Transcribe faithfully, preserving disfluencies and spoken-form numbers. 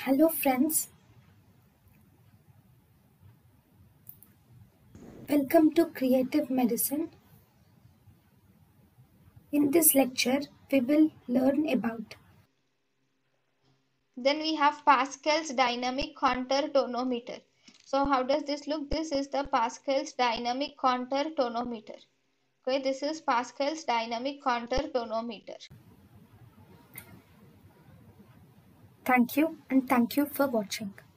Hello friends, welcome to Creative Medicine. In this lecture, we will learn about Then we have Pascal's dynamic contour tonometer. So how does this look? This is the Pascal's dynamic contour tonometer. Okay, this is Pascal's dynamic contour tonometer. Thank you and thank you for watching.